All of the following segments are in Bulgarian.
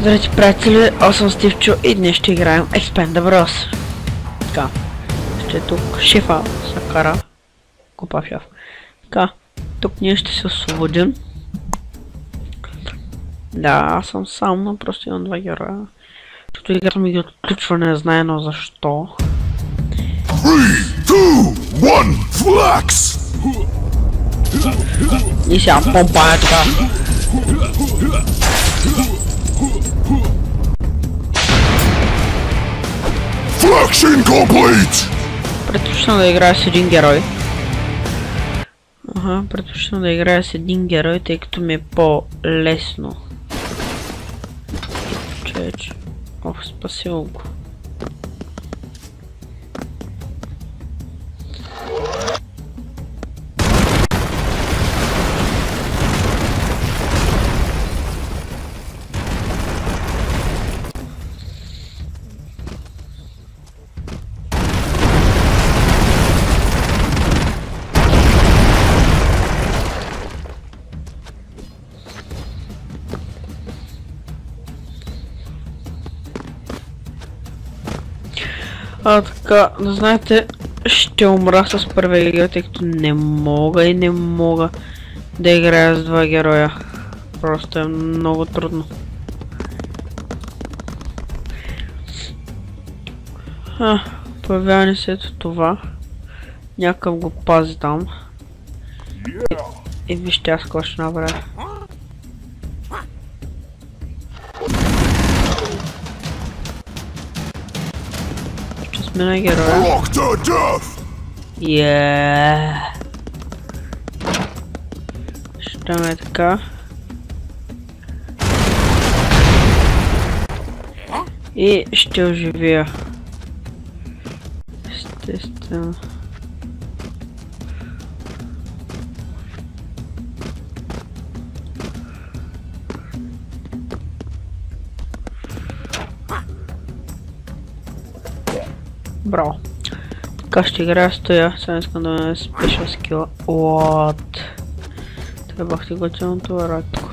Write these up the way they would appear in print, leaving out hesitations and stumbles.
Здравейте, приятели, аз съм Стивчо и днес ще играем Expendables. Така, ще е тук шефа Сакара. Купа шеф. Така, тук ние ще се освободим. Да, аз съм сам, но просто имам два героя. Защото играта ми ги отключва, не знае, но защо. 3, 2, 1, flex! И сега помпа е така. Flexion complete! Предпочитам да играя с един герой. Предпочитам да играя с един герой, тъй като ми е по-лесно. Човече. Ох, спасил го. Така, да знаете, ще умра с първия герой, тъй като не мога да играя с два героя. Просто е много трудно. Появява ни се ето това. Някакъв го пази там. И вижте аз какво ще направя. Смена героя. Ще ме така. И ще оживя. Естествено. Браво. Така ще играя стоя, сега искам да ме спешъл скила. What? Трябвах ти готвено това радко.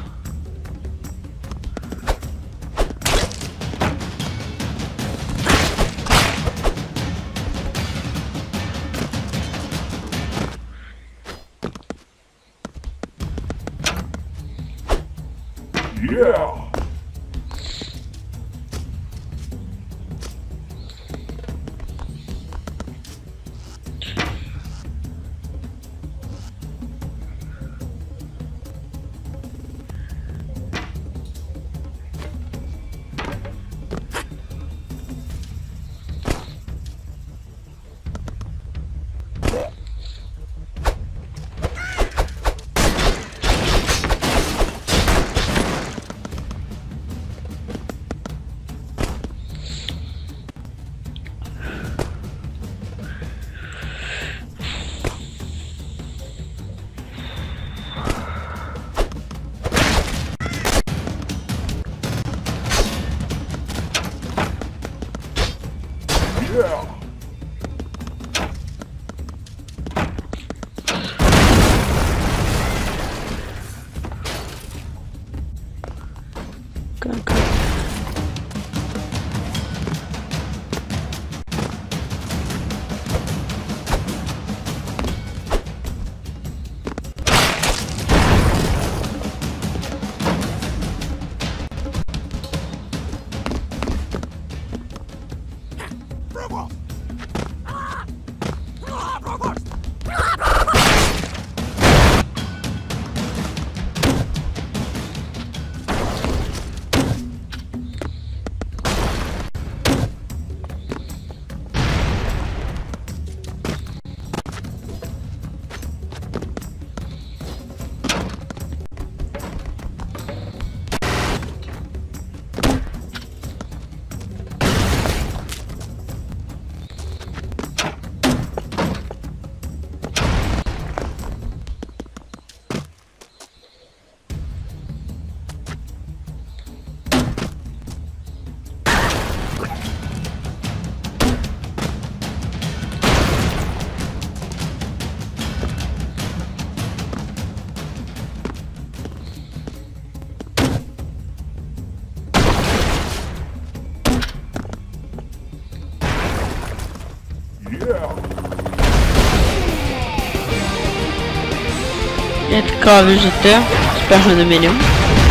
И така, виждате, успяхме да минем.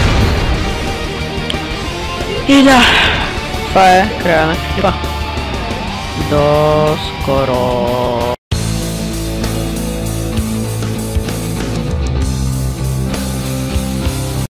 И да, това е края на клипа. До скоро!